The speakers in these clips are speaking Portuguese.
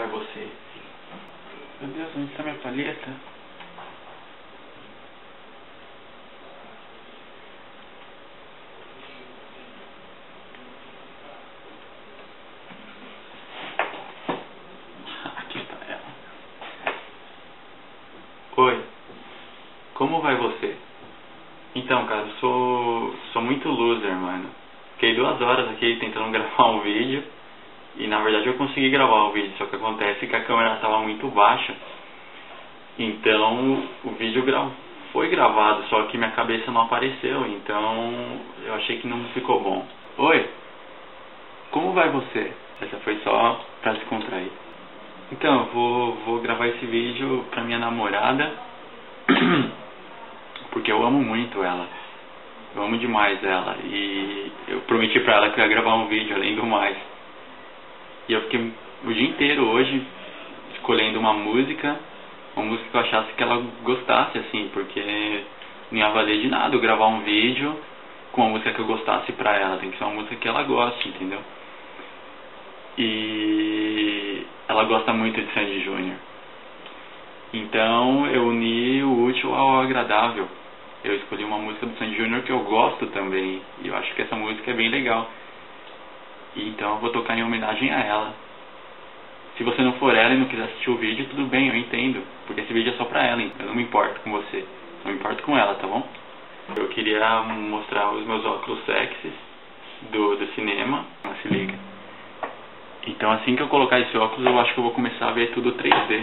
você? Meu Deus, onde está minha palheta? Aqui está ela. Oi, como vai você? Então, cara, eu sou muito loser, mano. Fiquei 2 horas aqui tentando gravar um vídeo. E na verdade eu consegui gravar o vídeo, só que acontece que a câmera estava muito baixa. Então o vídeo foi gravado, só que minha cabeça não apareceu. Então eu achei que não ficou bom. Oi, como vai você? Essa foi só pra descontrair. Então eu vou gravar esse vídeo pra minha namorada. Porque eu amo muito ela. Eu amo demais ela. E eu prometi pra ela que eu ia gravar um vídeo além do mais. E eu fiquei o dia inteiro hoje escolhendo uma música que eu achasse que ela gostasse, assim, porque não ia valer de nada eu gravar um vídeo com uma música que eu gostasse pra ela. Tem que ser uma música que ela goste, entendeu? E ela gosta muito de Sandy Júnior. Então eu uni o útil ao agradável. Eu escolhi uma música do Sandy Júnior que eu gosto também. E eu acho que essa música é bem legal. Então eu vou tocar em homenagem a ela. Se você não for ela e não quiser assistir o vídeo, tudo bem, eu entendo. Porque esse vídeo é só pra ela, então eu não me importo com você. Não me importo com ela, tá bom? Eu queria mostrar os meus óculos sexys do cinema. Se liga. Então assim que eu colocar esse óculos, eu acho que eu vou começar a ver tudo 3D.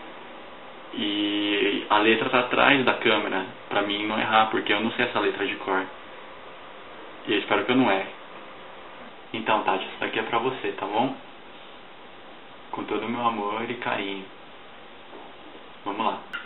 E a letra tá atrás da câmera, pra mim não errar, porque eu não sei essa letra de cor. E eu espero que eu não erre. Então, Tati, isso daqui é pra você, tá bom? Com todo o meu amor e carinho. Vamos lá.